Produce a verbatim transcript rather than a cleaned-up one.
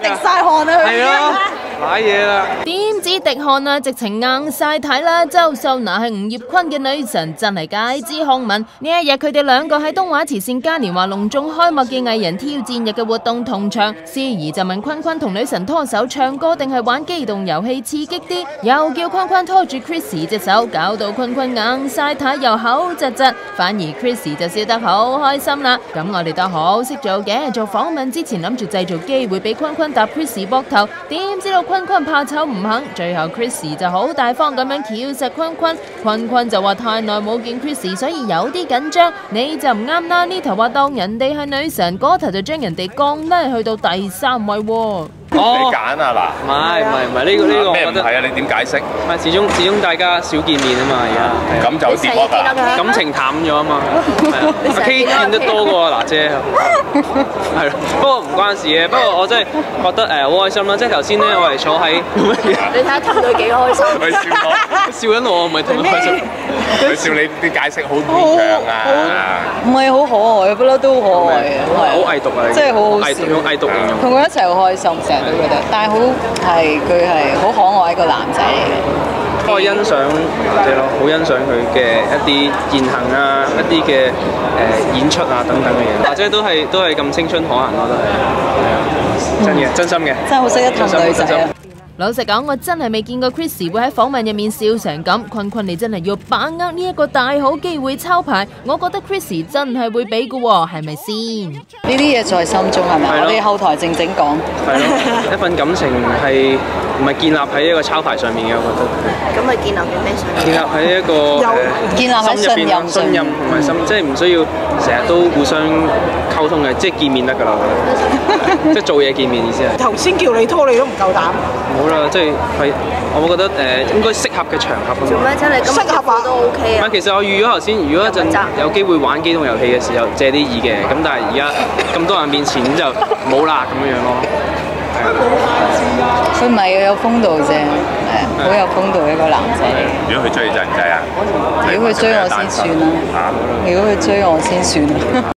滴晒汗啊！ 係咯，瀨嘢啦。 點知滴汗啊，直情硬晒睇啦！周秀娜係吳業坤嘅女神，真係街知巷聞。呢一日佢哋兩個喺東華慈善嘉年華隆重開幕嘅藝人挑戰日嘅活動同場，司儀就問坤坤同女神拖手唱歌定係玩機動遊戲刺激啲，又叫坤坤拖住 Chrissy 隻手，搞到坤坤硬晒睇又口窒窒，反而 Chrissy 就笑得好開心啦。咁我哋都好識做嘅，做訪問之前諗住製造機會俾坤坤搭 Chrissy 膊頭，點知道坤坤怕醜唔肯，最後 Chrissy 就好大方咁樣翹實坤坤，坤坤就話太耐冇見 Chrissy， 所以有啲緊張。你就唔啱啦，呢頭話當人哋係女神，嗰頭就將人哋降低去到第三位喎。 你揀啊嗱， 唔係唔係唔係呢個呢個， 咩唔係啊？你點解釋？ 唔係始終始終大家少見面啊嘛，而家咁就跌波㗎， 感情淡咗啊嘛。阿 K 見得多過娜姐，係咯。不過唔關事嘅，不過我真係覺得誒好開心啦。即係頭先咧，我係坐喺， 你睇下氹佢幾開心， 佢笑我， 笑緊我，唔係氹佢開心。 佢笑你啲解釋好牽強啊！ 唔係好可愛，不嬲都可愛嘅， 好偽毒啊！ 真係好好笑， 用偽毒形容。 同佢一齊好開心，成日都覺得，但係好係佢係好可愛一個男仔嚟嘅。 我欣賞娜姐咯，好欣賞佢嘅一啲言行啊，一啲嘅誒演出啊等等嘅嘢。娜姐都係都係咁青春可人咯，都係係啊，真嘅，真心嘅， 真係好識得氹女仔啊！ 老實講，我真係未見過 Chrissy 會喺訪問入面笑成咁。坤坤你真係要把握呢一個大好機會抄牌，我覺得 Chrissy 真係會俾嘅喎，係咪先？ 呢啲嘢在心中係咪？我哋後台靜靜講。 係咯，一份感情係唔係建立喺一個抄牌上面嘅，我覺得。 咁咪建立喺咩上面？ 建立喺一個誒建立喺信任信任同埋心，即係唔需要成日都互相溝通嘅，即係見面得㗎啦，我覺得。即係做嘢見面意思係。 頭先叫你拖你都唔夠膽。 好啦，即係係，我會覺得誒應該適合嘅場合啊嘛。 做咩啫？你咁適合都 OK 啊。 其實我預咗頭先，如果一陣有機會玩機動遊戲嘅時候借啲意嘅，咁但係而家咁多人面前就冇啦咁樣樣咯。 佢唔係有風度啫，係好有風度一個男仔。 如果佢追你制唔制啊？ 如果佢追我先算啦，如果佢追我先算啦。